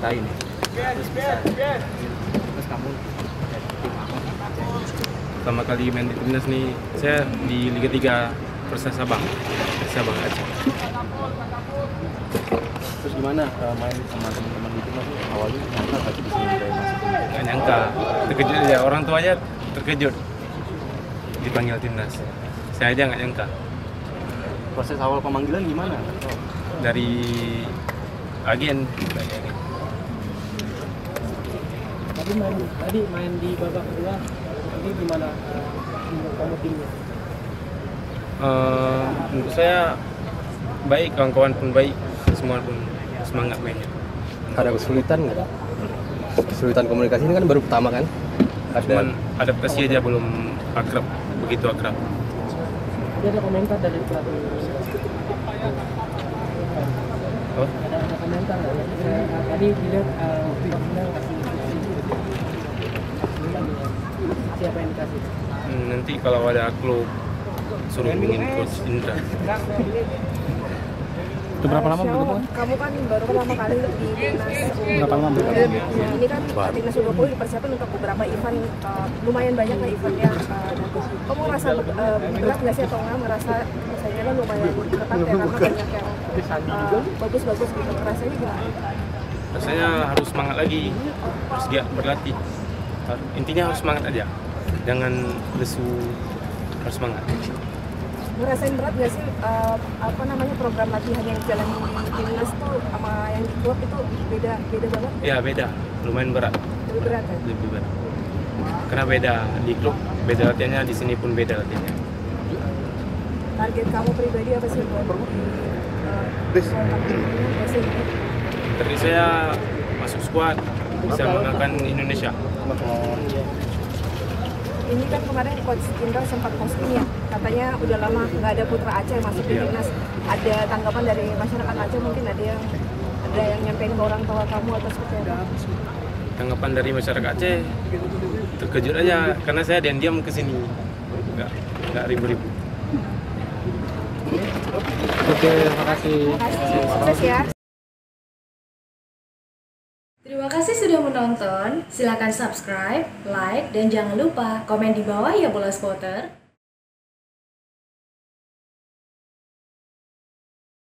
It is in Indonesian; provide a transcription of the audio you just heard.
ceritain. Terus kamu tim apa? Pertama kali main di timnas nih, saya di Liga 3 Persa Sabang Aceh. Terus gimana main sama teman-teman di timnas awalnya nyangka gak sih bisa kayak masuk tim? Nggak nyangka, terkejut aja, orang tuanya terkejut dipanggil timnas. Saya aja nggak nyangka. Proses awal pemanggilan gimana? Dari agen. Tadi main di babak kedua, ini gimana kamu timnya? Menurut saya baik, kawan-kawan pun baik, semua pun semangat mainnya. Ada kesulitan nggak? Kesulitan komunikasi ini kan baru pertama kan? Cuman adaptasi aja belum begitu akrab. Jadi ada komentar dari pelatih. Oh? Ada komentar nggak? Tadi dilihat bilang kasih siapa yang dikasih? Nanti kalau ada klub suruh hubungin Coach Indra. Itu berapa lama bertemu? Kamu kan baru pertama kali di timnas. Berapa lama bertemu? Ini kan timnas U20 dipersiapkan untuk beberapa event, lumayan banyak lah eventnya. Kamu merasa berat nggak sih atau nggak merasa saingannya kan lumayan ketat ya karena banyak yang bagus-bagus gitu. Rasanya gimana? Rasanya harus semangat lagi, harus giat berlatih. Intinya harus semangat aja, jangan lesu, harus semangat. Ngerasain berat nggak sih program latihan yang jalan di timnas tuh sama yang di klub itu beda banget? Ya beda, lumayan berat. Lebih berat kan? Lebih berat. Karena beda di klub, beda latihannya, di sini pun beda latihannya. Target kamu pribadi apa sih buat Target saya masuk skuad, bisa mengangkat Indonesia. Ini kan kemarin Coach Indra sempat posting ya, katanya udah lama nggak ada putra Aceh masuk di timnas. Ada tanggapan dari masyarakat Aceh, mungkin ada yang nyampein ke orang tua kamu atau seperti apa? Tanggapan dari masyarakat Aceh terkejut aja, karena saya diam-diam ke sini, nggak ribu-ribu. Oke, makasih. Sukses ya. Terima kasih sudah menonton. Silakan subscribe, like, dan jangan lupa komen di bawah ya bola spotter.